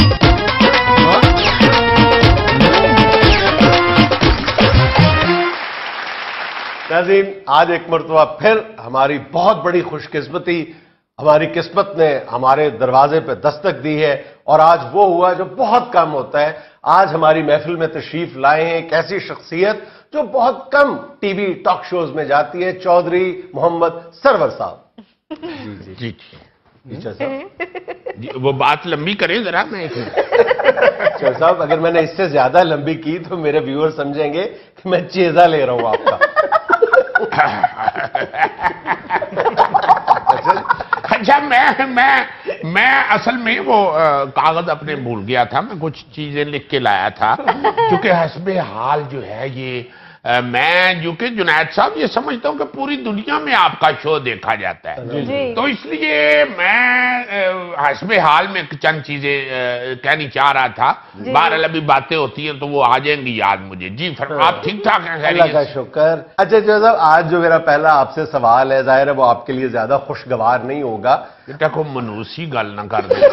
नाज़रीन, आज एक मरतबा फिर हमारी बहुत बड़ी खुशकिस्मती, हमारी किस्मत ने हमारे दरवाजे पे दस्तक दी है और आज वो हुआ जो बहुत कम होता है। आज हमारी महफिल में तशरीफ लाए हैं एक ऐसी शख्सियत जो बहुत कम टीवी टॉक शोज में जाती है, चौधरी मोहम्मद सरवर साहब। जी वो बात लंबी करें जरा। मैं चौधरी साहब, अगर मैंने इससे ज्यादा लंबी की तो मेरे व्यूअर समझेंगे कि मैं चेजा ले रहा हूं आपका। अच्छा, मैं असल में वो कागज अपने भूल गया था। मैं कुछ चीजें लिख के लाया था क्योंकि hasb-e-haal जो है ये मैं जो कि जुनैद साहब ये समझता हूँ कि पूरी दुनिया में आपका शो देखा जाता है, तो इसलिए मैं hasb-e-haal में चंद चीजें कहनी चाह रहा था। बहरहाल अभी बातें होती हैं तो वो आ जाएंगी याद मुझे। जी आप ठीक ठाक हैं? अल्लाह का शुक्र। अच्छा साहब, आज जो मेरा पहला आपसे सवाल है, जाहिर है वो आपके लिए ज्यादा खुशगवार नहीं होगा। बेटा को मनूसी गल ना कर दे।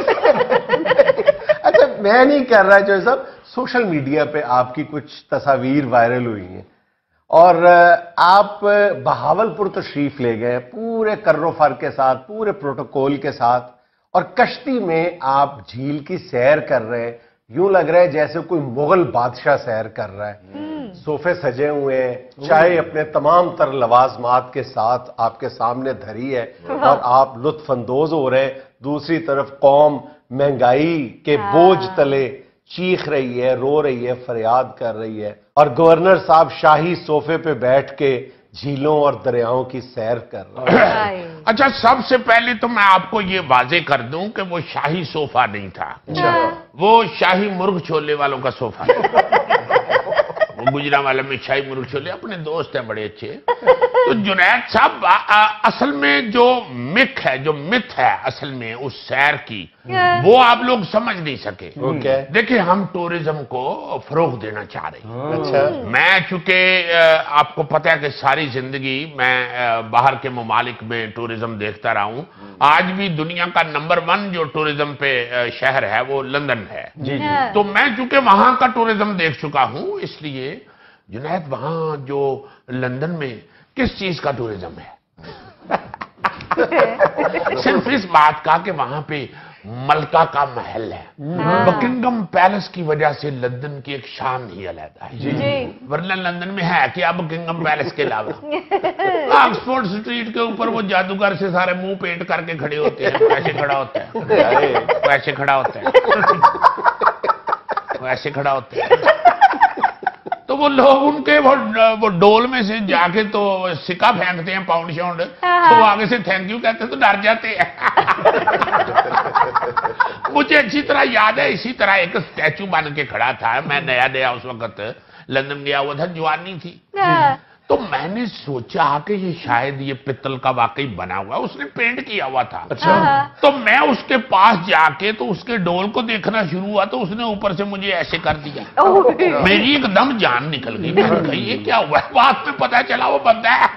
अच्छा, मैं नहीं कर रहा जो साहब, सोशल मीडिया पे आपकी कुछ तस्वीर वायरल हुई हैं और आप बहावलपुर तशरीफ ले गए पूरे कर्रो-फर के साथ, पूरे प्रोटोकॉल के साथ, और कश्ती में आप झील की सैर कर रहे हैं। यूं लग रहा है जैसे कोई मुगल बादशाह सैर कर रहा है। सोफे सजे हुए हैं, चाय अपने तमाम तर लवाजमात के साथ आपके सामने धरी है और आप लुत्फ अंदोज हो रहे हैं। दूसरी तरफ कौम महंगाई के बोझ तले चीख रही है, रो रही है, फरियाद कर रही है, और गवर्नर साहब शाही सोफे पे बैठ के झीलों और दरियाओं की सैर कर रहे हैं। अच्छा, सबसे पहले तो मैं आपको ये वाजे कर दूं कि वो शाही सोफा नहीं था, वो शाही मुर्ग छोले वालों का सोफा है। वो गुजरांवाला में शाही मुर्ग छोले अपने दोस्त हैं बड़े अच्छे। तो जुनैद साहब, असल में जो मिथ है असल में उस सैर की, वो आप लोग समझ नहीं सके। देखिए, हम टूरिज्म को फरोग देना चाह रहे हैं। अच्छा, मैं चूंकि आपको पता है कि सारी जिंदगी मैं बाहर के ममालिक में टूरिज्म देखता रहा हूं। आज भी दुनिया का नंबर 1 जो टूरिज्म पे शहर है वो लंदन है। तो मैं चूंकि वहां का टूरिज्म देख चुका हूं, इसलिए जुनैद, वहां जो लंदन में किस चीज का टूरिज्म है? सिर्फ इस बात का कि वहां पे मलका का महल है। बकिंगम पैलेस की वजह से लंदन की एक शान ही अलग है। वरना लंदन में है क्या बकिंगम पैलेस के अलावा? ऑक्सफोर्ड स्ट्रीट के ऊपर वो जादूगर से सारे मुंह पेंट करके खड़े होते हैं, वैसे खड़ा होता है, वैसे खड़ा होता है, वैसे खड़ा होता है। तो वो लोग उनके वो डोल में से जाके तो सिक्का फेंकते हैं, पाउंड शाउंड, तो वो आगे से थैंक यू कहते हैं तो डर जाते हैं। मुझे अच्छी तरह याद है, इसी तरह एक स्टैचू बन के खड़ा था। मैं नया नया उस वक्त लंदन गया हुआ था, जवानी थी। तो मैंने सोचा कि ये शायद ये पित्तल का वाकई बना हुआ है, उसने पेंट किया हुआ था। अच्छा। तो मैं उसके पास जाके तो उसके डोल को देखना शुरू हुआ, तो उसने ऊपर से मुझे ऐसे कर दिया। मेरी एकदम जान निकल गई। मैंने कहा ये क्या हुआ है? बाद में पता चला वो बंदा है।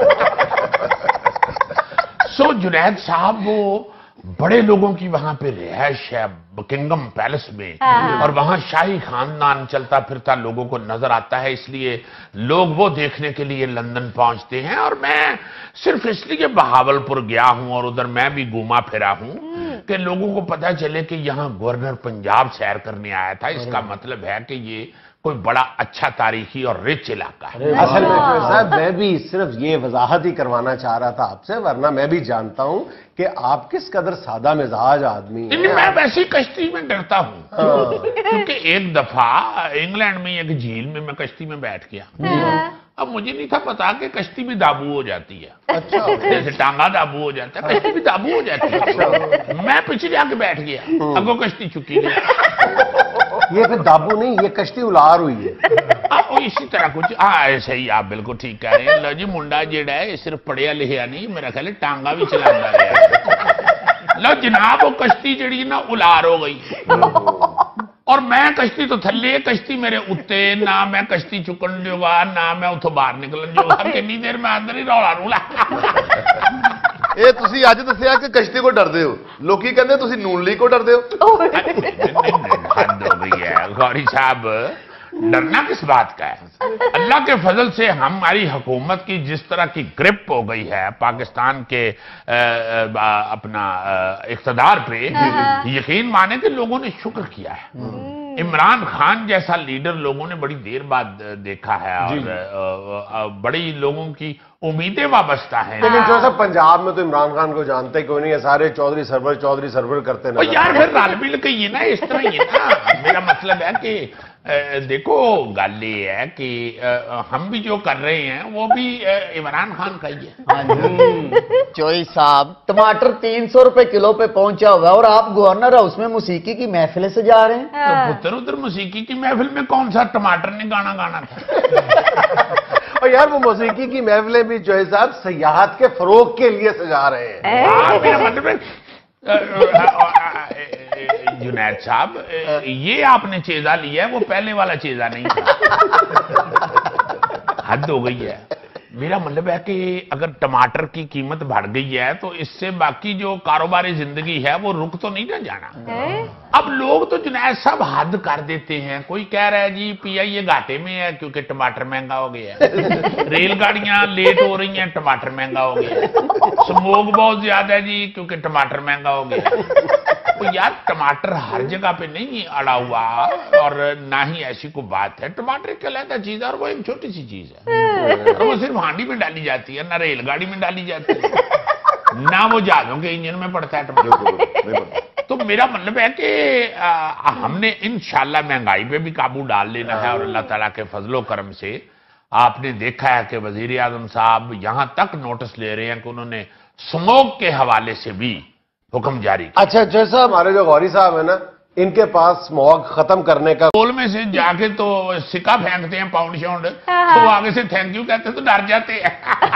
सो जुनैद साहब, वो बड़े लोगों की वहां पे रिहाइश है बकिंगम पैलेस में, और वहां शाही खानदान चलता फिरता लोगों को नजर आता है, इसलिए लोग वो देखने के लिए लंदन पहुंचते हैं। और मैं सिर्फ इसलिए बहावलपुर गया हूं और उधर मैं भी घूमा फिरा हूं कि लोगों को पता चले कि यहां गवर्नर पंजाब सैर करने आया था। इसका मतलब है कि ये कोई बड़ा अच्छा तारीखी और रिच इलाका है। असल में साहब, मैं भी सिर्फ ये वजाहत ही करवाना चाह रहा था आपसे, वरना मैं भी जानता हूं कि आप किस कदर सादा मिजाज आदमी हैं। मैं वैसी कश्ती में डरता हूं, क्योंकि एक दफा इंग्लैंड में एक झील में मैं कश्ती में बैठ गया। अब मुझे नहीं था पता कि कश्ती भी दाबू हो जाती है। अच्छा। जैसे टांगा दाबू हो जाता है, कश्ती भी दाबू हो जाती है। अच्छा। मैं पीछे जाके बैठ गया, अगो कश्ती चुकी नहीं। ये फिर दाबू नहीं, ये कश्ती उलार हुई है। इसी तरह कुछ। हाँ, ऐसे ही आप बिल्कुल ठीक कह रहे हैं। लो जी, मुंडा जेड़ा है सिर्फ पढ़िया लिखिया नहीं, मेरा ख्याल है टांगा भी चलाता रहा। लो जनाब, वो कश्ती जड़ी ना उलार हो गई, और मैं कश्ती तो थले, कश्ती मेरे उत्ते, ना मैं कश्ती चुकन जोगा, ना मैं उतो बाहर निकलन जोगा। कितनी देर मैं अंदर ही रौला रूला। ਇਹ ਤੁਸੀਂ ਅੱਜ ਦੱਸਿਆ ਕਿ ਕਸ਼ਤੀ ਕੋ ਡਰਦੇ ਹੋ, ਲੋਕੀ ਕਹਿੰਦੇ ਤੁਸੀਂ ਨੂਨ ਲੀ ਕੋ ਡਰਦੇ ਹੋ। गौरी साहब, डरना किस बात का है? अल्लाह के फजल से हमारी हुकूमत की जिस तरह की ग्रिप हो गई है पाकिस्तान के अपना इख्तदार पे, यकीन माने कि लोगों ने शुक्र किया है। इमरान खान जैसा लीडर लोगों ने बड़ी देर बाद देखा है और बड़ी लोगों की उम्मीदें वाबस्ता हैं। लेकिन जो साहब पंजाब में तो इमरान खान को जानते क्यों नहीं है, सारे चौधरी सरवर करते नजर यार फिर रल मिल के ये ना इस तरह ही ना, मेरा मतलब है कि देखो गल ये है कि हम भी जो कर रहे हैं वो भी इमरान खान का ही है। चौधरी साहब, टमाटर 300 रुपए किलो पे पहुंचा हुआ और आप गवर्नर हाउस में मौसीकी की महफिल से जा रहे हैं। तो पुत्र उधर मौसीकी की महफिल में कौन सा टमाटर ने गाना गाना था? और यार वो मौसीकी की महफिलें भी जो है साहब सयाहत के फरोग के लिए सजा रहे हैं। मेरा मतलब जुनैद साहब, ये आपने चेजा लिया है, वो पहले वाला चेजा नहीं था। हद हो गई है। मेरा मतलब है कि अगर टमाटर की कीमत बढ़ गई है तो इससे बाकी जो कारोबारी जिंदगी है वो रुक तो नहीं ना जाना। अब लोग तो जुनैद साहब हद कर देते हैं। कोई कह रहा है जी पीआईए घाटे में है क्योंकि टमाटर महंगा हो गया है, रेलगाड़ियां लेट हो रही हैं टमाटर महंगा हो गया है, स्मोक बहुत ज्यादा है जी क्योंकि टमाटर महंगा हो गया है। तो यार टमाटर हर जगह पे नहीं अड़ा हुआ और ना ही ऐसी कोई बात है। टमाटर एक अलग चीज है और वो एक छोटी सी चीज है और वो सिर्फ हांडी में डाली जाती है, ना रेलगाड़ी में डाली जाती है, ना वो जहाजों के इंजन में पड़ता है टमाटर। तो मेरा मतलब है कि हमने इंशाल्लाह महंगाई पे भी काबू डाल लेना है और अल्लाह ताला के फजलो करम से आपने देखा है कि वजीर आजम साहब यहां तक नोटिस ले रहे हैं कि उन्होंने स्मोक के हवाले से भी हुक्म जारी किया। अच्छा जैसा हमारे जो गौरी साहब है ना, इनके पास स्मॉग खत्म करने का पोल में से जाके तो सिक्का फेंकते हैं पाउंड शाउंड, तो वो आगे से थैंक यू कहते हैं तो डर जाते हैं।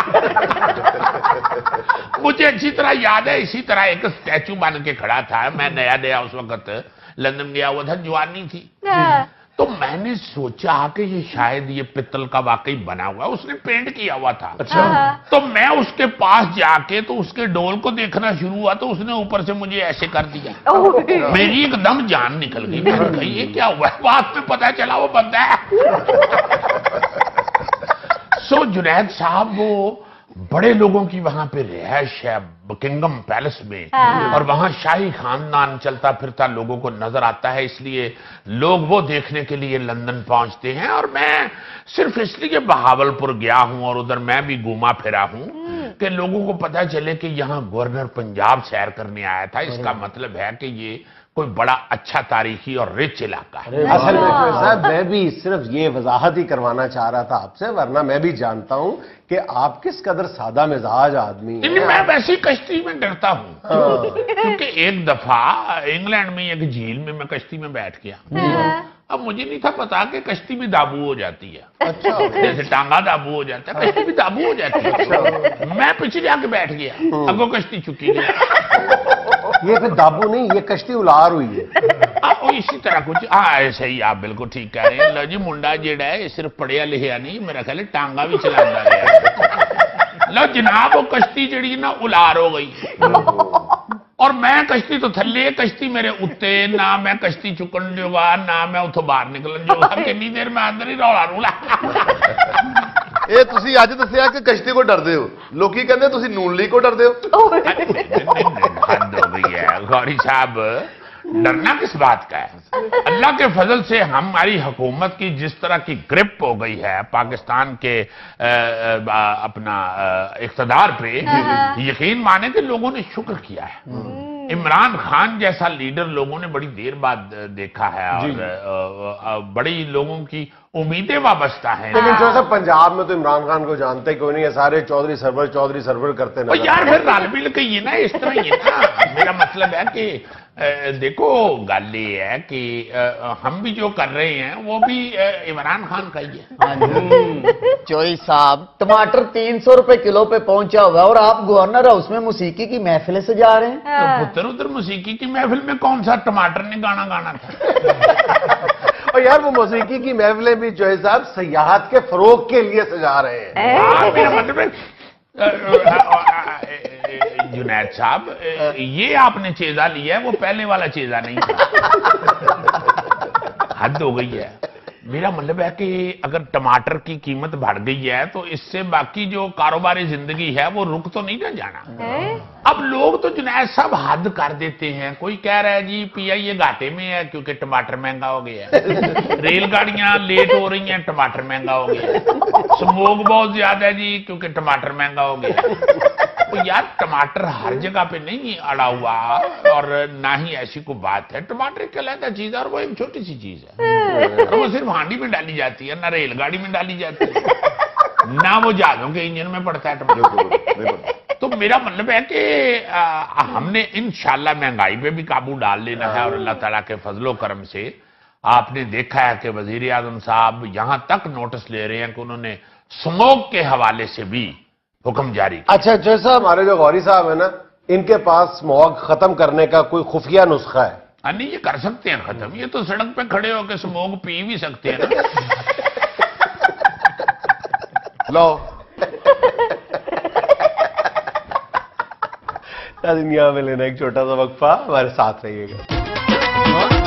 मुझे अच्छी तरह याद है, इसी तरह एक स्टैचू बन के खड़ा था। मैं नया नया उस वक्त लंदन गया हुआ था, जवानी थी, तो मैंने सोचा कि ये शायद ये पित्तल का वाकई बना हुआ है, उसने पेंट किया हुआ था। अच्छा। तो मैं उसके पास जाके तो उसके डोल को देखना शुरू हुआ तो उसने ऊपर से मुझे ऐसे कर दिया। मेरी एकदम जान निकल गई। मैंने कहा ये क्या हुआ है? बाद में पता चला वो बंदा है। सो जुनैद साहब वो बड़े लोगों की वहां पे रिहाइश है बकिंगम पैलेस में, और वहां शाही खानदान चलता फिरता लोगों को नजर आता है, इसलिए लोग वो देखने के लिए लंदन पहुंचते हैं। और मैं सिर्फ इसलिए बहावलपुर गया हूं और उधर मैं भी घूमा फिरा हूं कि लोगों को पता चले कि यहां गवर्नर पंजाब सैर करने आया था। इसका मतलब है कि ये कोई बड़ा अच्छा तारीखी और रिच इलाका है। असल में साहब मैं भी सिर्फ ये वजाहत ही करवाना चाह रहा था आपसे, वरना मैं भी जानता हूं कि आप किस कदर सादा मिजाज आदमी हैं। मैं वैसी कश्ती में डरता हूं क्योंकि एक दफा इंग्लैंड में एक झील में मैं कश्ती में बैठ गया। अब मुझे नहीं था पता कि कश्ती भी दाबू हो जाती है। अच्छा। जैसे टांगा दाबू हो जाता है, कश्ती भी दाबू हो जाती है। अच्छा। मैं पीछे जाके बैठ गया, अगो कश्ती चुकी गई। ये फिर दाबू नहीं, ये कश्ती उलार हुई है। इसी तरह कुछ। हाँ ऐसे ही, आप बिल्कुल ठीक कह रहे हैं। लो जी मुंडा जेड़ा है सिर्फ पढ़िया लिखिया नहीं, मेरा ख्याल है टांगा भी चलाता रहा। लो जनाब वो कश्ती जड़ी ना उलार हो गई और मैं कश्ती तो थले, कश्ती मेरे उत्ते, ना मैं कश्ती चुकन जोगा ना मैं उतो बाहर निकलन जोगा। कितनी देर मैं अंदर ही रौला रूला। ਇਹ ਤੁਸੀਂ ਅੱਜ ਦੱਸਿਆ ਕਿ कश्ती को डरते हो, लोकी कहते ਤੁਸੀਂ ਨੂਨ ਲੀਗ को डरते हो। हद हो गई है गौरी साहब, डरना किस बात का है? अल्लाह के फजल से हमारी हुकूमत की जिस तरह की ग्रिप हो गई है पाकिस्तान के अपना इख्तदार पे, यकीन माने कि लोगों ने शुक्र किया है। इमरान खान जैसा लीडर लोगों ने बड़ी देर बाद देखा है और बड़ी लोगों की उम्मीदें वाबस्ता हैं। लेकिन जो साहब पंजाब में तो इमरान खान को जानते क्यों नहीं है, सारे चौधरी सरवर करते नजर यार फिर रल मिल के ये ना इस तरह ही ना, मेरा मतलब है कि देखो गल ये है कि हम भी जो कर रहे हैं वो भी इमरान खान का ही है। चौधरी साहब, टमाटर 300 रुपए किलो पे पहुंचा हुआ और आप गवर्नर हाउस में मौसीकी की महफिल से जा रहे हैं। तो पुत्र उधर मौसीकी की महफिल में कौन सा टमाटर ने गाना गाना था? और यार वो मौसीकी की महफिलें भी जो है साहब सयाहत के फरोग के लिए सजा रहे हैं। मेरा मतलब है जुनैद साहब, ये आपने चेजा लिया है, वो पहले वाला चेजा नहीं था। हद हो गई है। मेरा मतलब है कि अगर टमाटर की कीमत बढ़ गई है तो इससे बाकी जो कारोबारी जिंदगी है वो रुक तो नहीं ना जाना। अब लोग तो जुनैद साहब हद कर देते हैं। कोई कह रहा है जी पीआईए घाटे में है क्योंकि टमाटर महंगा हो गया है, रेलगाड़ियां लेट हो रही हैं टमाटर महंगा हो गया है, स्मोक बहुत ज्यादा है जी क्योंकि टमाटर महंगा हो गया है। तो यार टमाटर हर जगह पे नहीं अड़ा हुआ और ना ही ऐसी कोई बात है। टमाटर एक अलग चीज है और वो एक छोटी सी चीज है और वो सिर्फ हांडी में डाली जाती है, ना रेलगाड़ी में डाली जाती है, ना वो जहाजों के इंजन में पड़ता है टमाटर। तो मेरा मतलब है कि हमने इंशाल्लाह महंगाई पे भी काबू डाल लेना है और अल्लाह ताला के फजलो करम से आपने देखा है कि वजीर आजम साहब यहां तक नोटिस ले रहे हैं कि उन्होंने स्मोक के हवाले से भी हुक्म जारी किया। अच्छा जो साहब हमारे जो गौरी साहब है ना, इनके पास स्मोक खत्म करने का कोई खुफिया नुस्खा है? नहीं ये कर सकते हैं खत्म, ये तो सड़क पे खड़े होकर स्मोक पी भी सकते हैं ना। लो दुनिया में लेना एक छोटा सा वक्फा, हमारे साथ रहिएगा।